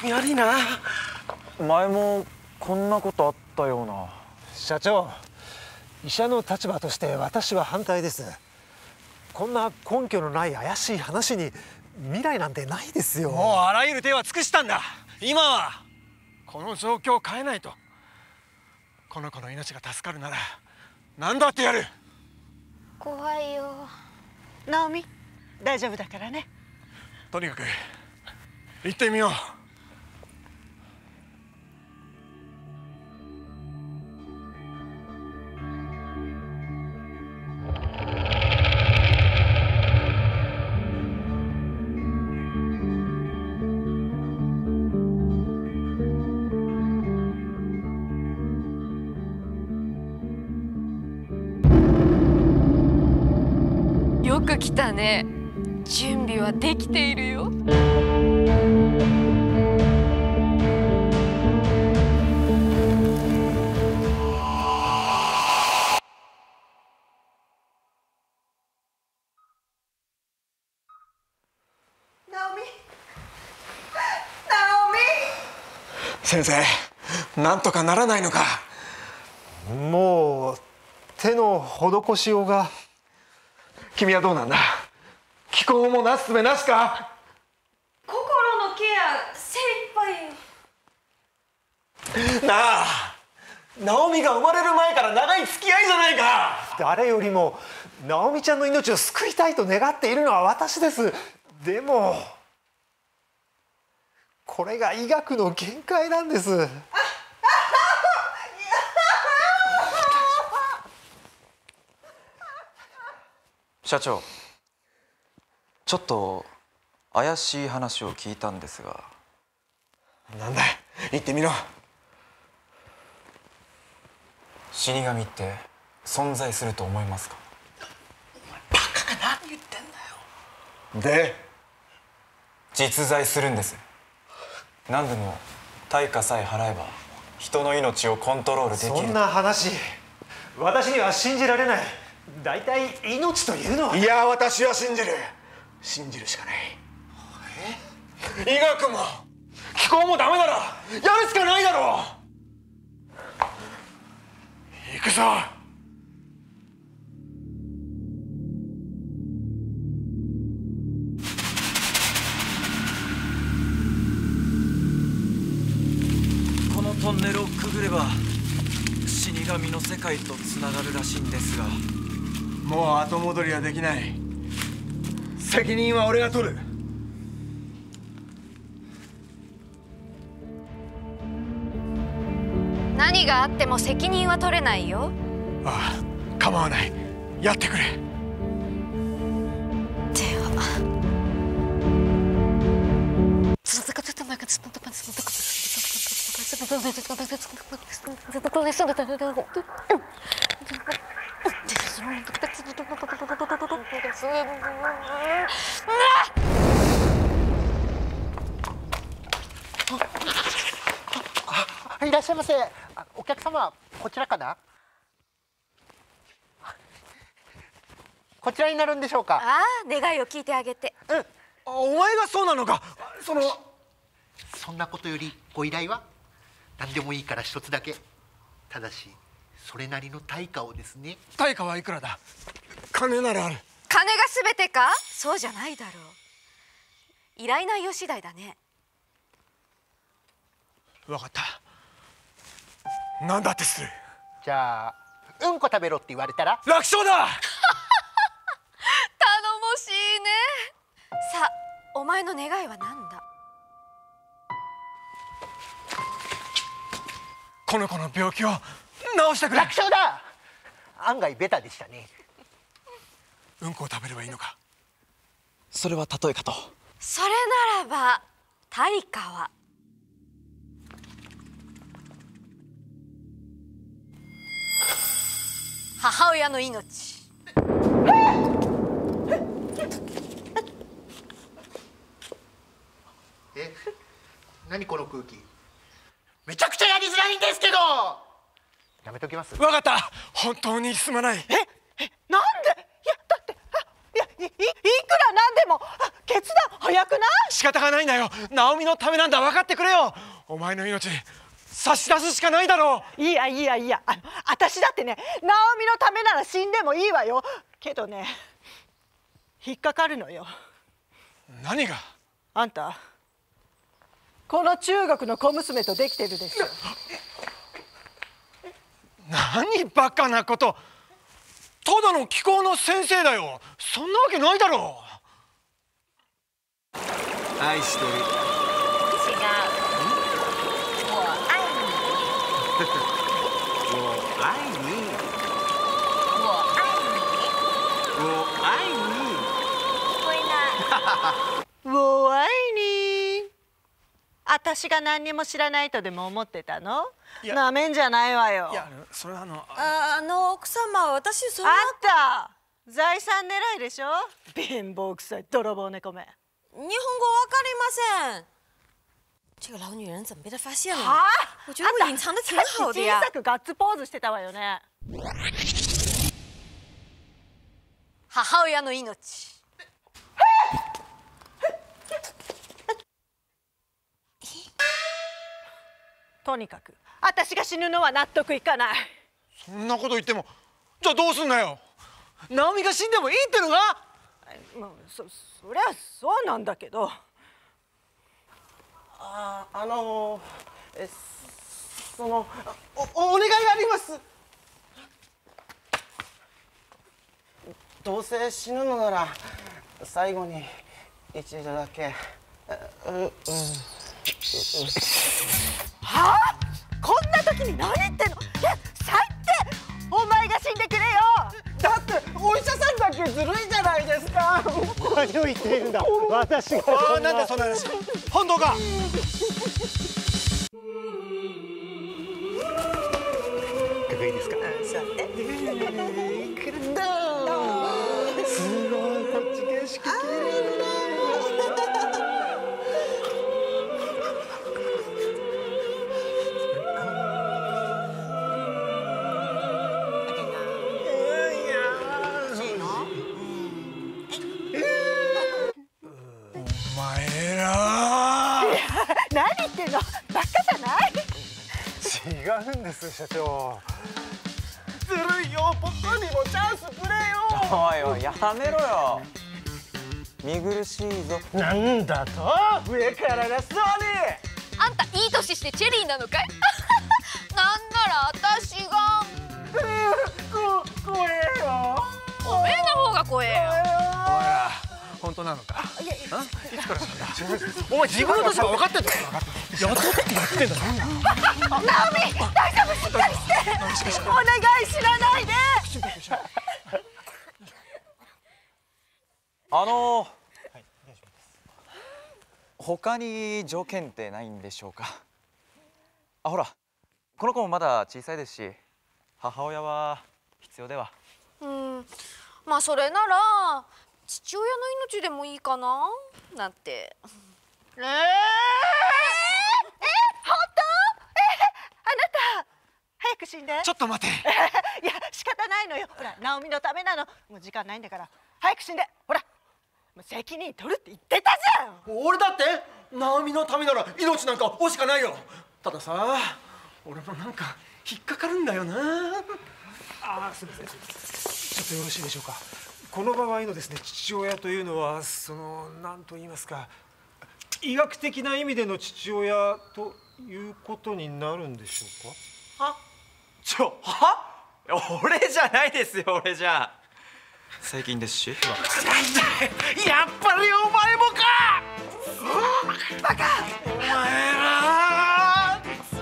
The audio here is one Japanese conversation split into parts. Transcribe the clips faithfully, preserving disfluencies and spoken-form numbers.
やりな。 前もこんなことあったような。 社長、医者の立場として私は反対です。こんな根拠のない怪しい話に未来なんてないですよ。 もうあらゆる手は尽くしたんだ。今はこの状況を変えないと。この子の命が助かるなら何だってやる。 怖いよ。 ナオミ、大丈夫だからね。 とにかく行ってみよう。 よく来たね。準備はできているよ。 ナオミ、ナオミ。 先生、なんとかならないのか。 もう手の施しようが。 君はどうなんだ。気候もなすすべなしか。 心のケア精一杯。 なあ、ナオミが生まれる前から長い付き合いじゃないか。 誰よりもナオミちゃんの命を救いたいと願っているのは私です。でもこれが医学の限界なんです。 社長、ちょっと怪しい話を聞いたんですが。 なんだ、言ってみろ。 死神って存在すると思いますか？ バカが何言ってんだよ。で、 実在するんです。何でも対価さえ払えば人の命をコントロールできる。 そんな話私には信じられない。大体命というのは。 いや、私は信じる。信じるしかない。え？医学も気候もダメならやるしかないだろう。行くぞ。 このトンネルをくぐれば死神の世界とつながるらしいんですが。 もう後戻りはできない。責任は俺が取る。 何があっても責任は取れないよ。 ああ、構わない。やってくれ。 では。 いらっしゃいませ。お客様、こちらかな。こちらになるんでしょうか。 ああ、願いを聞いてあげて。 うん。 あ、お前がそうなのか。そのそんなことよりご依頼は何でもいいから一つだけ。ただしそれなりの対価をですね。 対価はいくらだ。金ならある。 金が全てか。そうじゃないだろう。依頼内容次第だね。 分かった。何だってする。 じゃあうんこ食べろって言われたら。 楽勝だ。 頼もしいね。さあ、お前の願いは何だ。 この子の病気を治してくれ。 楽勝だ。案外ベタでしたね。 うんこを食べればいいのか。 それは例えかと。 それならば対価は母親の命。 え、何この空気。めちゃくちゃやりづらいんですけど。やめときます。 分かった。本当にすまない。 え、え、なんで。いやだって、あ、いや、い、いくらなんでも決断早くない。 仕方がないんだよ。直美のためなんだ。分かってくれよ。お前の命差し出すしかないだろう。 いやいやいや、あの私だってね、直美のためなら死んでもいいわよ。けどね、引っかかるのよ。 何が？ あんたこの中国の小娘とできてるでしょ。 何バカなこと。ただの気候の先生だよ。そんなわけないだろう。 愛してる。 違う。我愛你。 我愛你。 我愛你。 我愛你。 聞こえない。 我愛你。私が何にも知らないとでも思ってたの？なめんじゃないわよ。 いや、それはあのあ、あの奥様、私そんな。 あんた財産狙いでしょ。貧乏くさい泥棒猫め。 日本語わかりません。这个老女人怎么被他发现了？ 啊！ 我觉得我隐藏的挺好的呀。 小さくガッツポーズしてたわよね。 母親の命。 とにかく私が死ぬのは納得いかない。 そんなこと言っても、じゃあどうすんだよ。直美が死んでもいいってのか？ もうそそりゃそうなんだけど。 ああのえそのおお願いがあります。どうせ死ぬのなら最後に一度だけ。ううん。 はあ？こんな時に何言ってんの？え、最低！お前が死んでくれよ。 だってお医者さんだけずるいじゃないですか。 何を言っているんだ。私がああ、なんだそんな話。本当か？ いかがいいですか。 座って。 すごい、こっち景色綺麗だ。 何言ってんの？バカじゃない？ 違うんです社長。 ずるいよ。僕にもチャンスくれよ。 おいおい、やめろよ。見苦しいぞ。 なんだと？上からなそうに。 あんたいい年してチェリーなのかい？なんなら私が。 こ怖えよ。 おめえの方が怖えよ。 お前ら本当なのか？いやいや、いつからなんだ。お前自分の立場分かってんだ。雇ってやってんだ。 ナオミ、大丈夫？しっかりして。お願い、知らないで。 あのー、他に条件ってないんでしょうか？あ、ほら、この子もまだ小さいですし、母親は必要では。 うん、まあそれなら父親の命でもいいかななんて。 えー、えー、本当？えー、あなた早く死んで。 ちょっと待て。 いや仕方ないのよ。ほらナオミのためなの。もう時間ないんだから早く死んで。ほらもう責任取るって言ってたじゃん。 俺だって直美のためなら命なんか惜しかないよ。たださ、俺もなんか引っかかるんだよな。 ああ、すみません。ちょっとよろしいでしょうか。この場合のですね、父親というのはその何と言いますか、医学的な意味での父親ということになるんでしょうか。 は？ちょ、は？俺じゃないですよ、俺じゃ。最近ですし。 やっぱりお前もか。 バカ！ お前ら。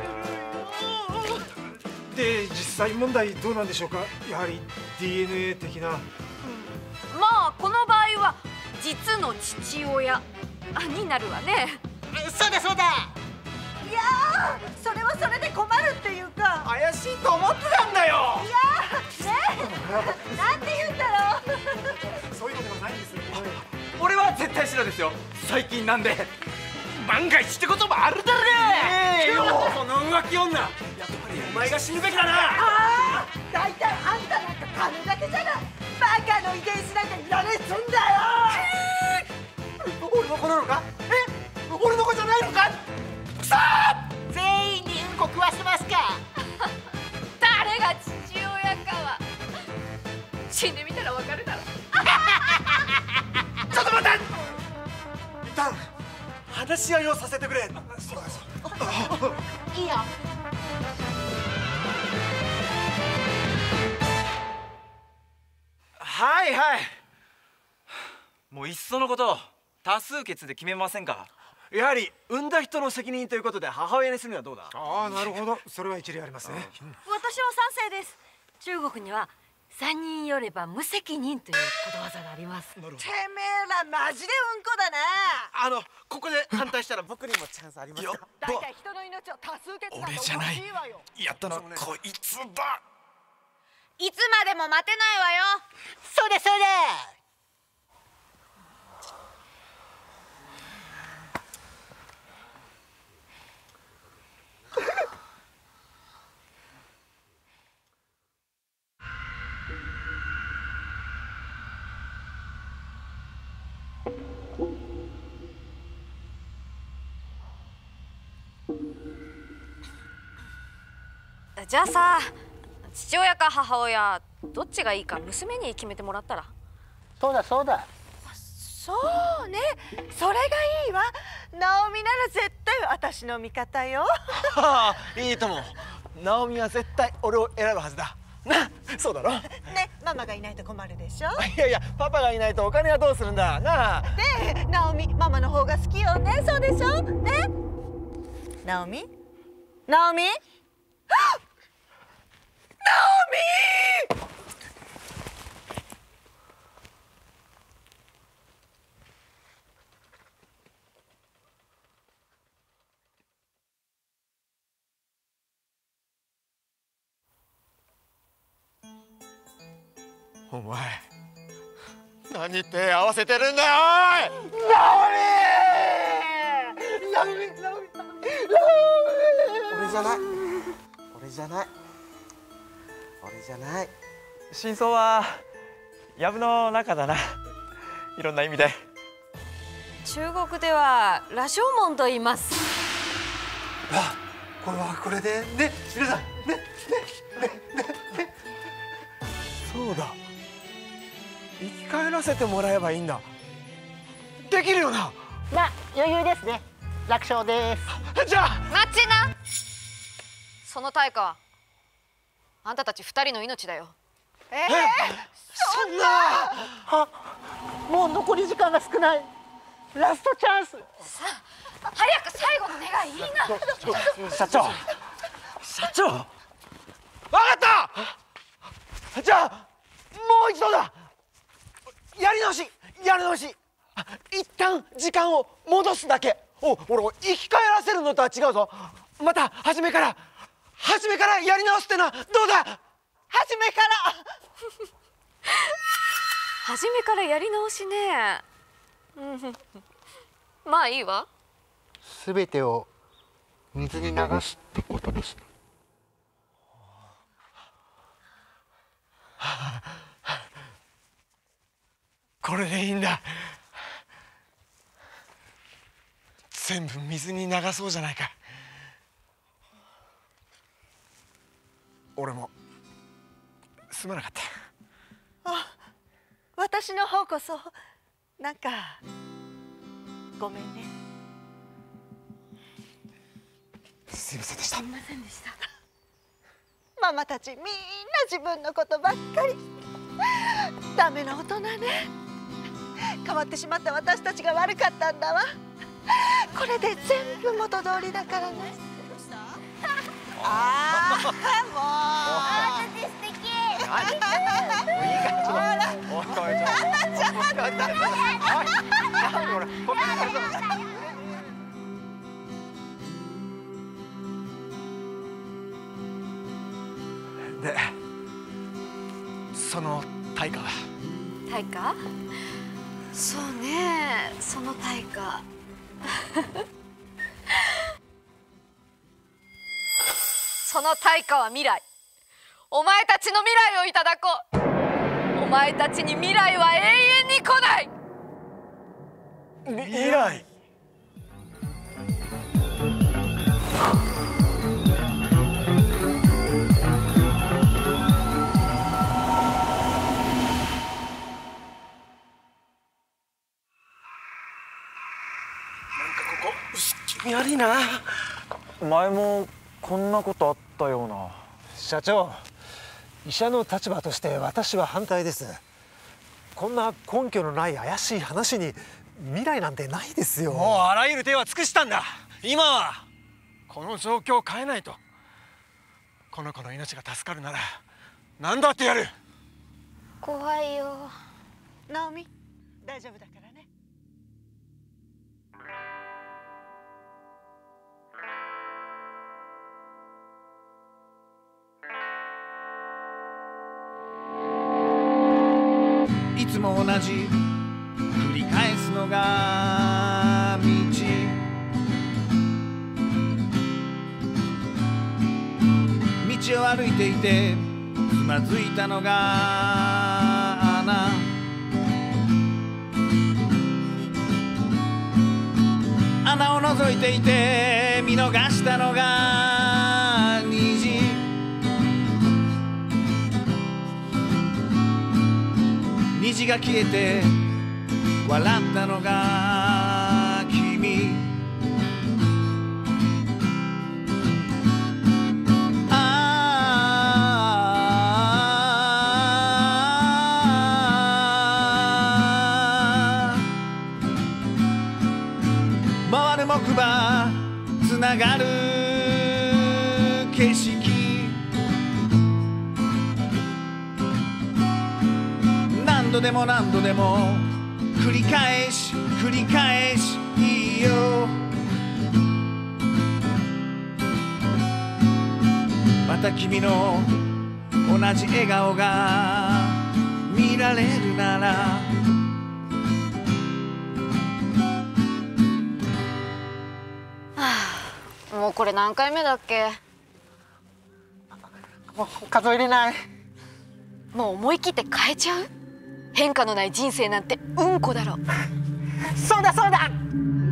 で実際問題どうなんでしょうか。やはり ディーエヌエー 的な。 まあこの場合は実の父親になるわね。 そうだそうだ。 いやー、それはそれで困るっていうか。 怪しいと思ってたんだよ。 いやー、ねえ、なんて言うんだろう。 そういうことがないんですよ。 俺は絶対白ですよ。最近なんで。 万が一ってこともあるだろねえよ。この浮気女、やっぱりお前が死ぬべきだな。 ああ、大体あんたなんか金だけじゃない。バカの遺伝子なんかいらねえっつんだよ。 俺もこなのか？え？ 死んでみたらわかるだろ。 ちょっと待って。一旦話し合いをさせてくれ。そうだそう。いいよ。 はいはい。もういっそのこと多数決で決めませんか。 やはり産んだ人の責任ということで母親にするにはどうだ。 ああ、なるほど。それは一理ありますね。 私は賛成です。中国には三人よれば無責任ということわざがあります。 てめえらマジでうんこだな。 あのここで反対したら僕にもチャンスありますか。 だいたい人の命を多数決なんておかしいわよ。 やったのはこいつだ。 いつまでも待てないわよ。 そうだそうだ。 じゃあさ、父親か母親どっちがいいか娘に決めてもらったら。 そうだそうだ。そうね、それがいいわ。ナオミなら絶対私の味方よ。 はあ、いいとも。ナオミは絶対俺を選ぶはずだ。な、そうだろ。 ね、ママがいないと困るでしょ。 いやいや、パパがいないとお金はどうするんだ。なあ。 で、ナオミ、ママの方が好きよね。そうでしょ。ね。ナオミ、ナオミ。ナオミ。 お前何手合わせてるんだよ。おい、 ナオミ、ナオミ、ナオミ、俺じゃない、俺じゃない、俺じゃない。 真相は藪の中だな。いろんな意味で。 中国では羅生門と言います。 あ、これはこれでね、皆さんね、ね、ね、ね、ね。 そうだ、生き返らせてもらえばいいんだ。できるよな。 まあ余裕ですね。楽勝です。 じゃあ待ちな。その対価はあんたたち二人の命だよ。 えー、そんな。あ、もう残り時間が少ない。ラストチャンス。 さあ、早く最後の願いいいな。 社長、社長、分かった。じゃあもう一度だ。やり直し、やり直し。一旦時間を戻すだけ。お、俺を生き返らせるのとは違うぞ。また初めから初めからやり直すってのはどうだ。 初めから初めからやり直しね。まあいいわ。 すべてを水に流すってことですね。 これでいいんだ。全部水に流そうじゃないか。俺もすまなかった。 あ、私の方こそなんかごめんね。 すいませんでした。 すみませんでした。 ママたちみんな自分のことばっかり。ダメな大人ね。変わってしまった私たちが悪かったんだわ。これで全部元通りだからね。ああ、もう。 あー、素敵。 で、その対価は。 対価？そうね、その対価。その対価は未来。お前たちの未来をいただこう。お前たちに未来は永遠に来ない。 未来。 やりな。 前もこんなことあったような。 社長、医者の立場として私は反対です。こんな根拠のない怪しい話に未来なんてないですよ。 もうあらゆる手は尽くしたんだ。今はこの状況を変えないと。この子の命が助かるなら何だってやる。 怖いよ。 ナオミ、大丈夫だからね。 いつも同じ繰り返すのが道。道を歩いていてつまずいたのが穴。穴を覗いていて見逃したのが虹。虹が消えて笑ったのが君。ああ回る木馬つながる景色。何度でも何度でも繰り返し繰り返しいいよ。また君の同じ笑顔が見られるなら。 はあ、もうこれ何回目だっけ。 もう数えれない。 もう思い切って変えちゃう。変化のない人生なんてうんこだろ。 そうだそうだ。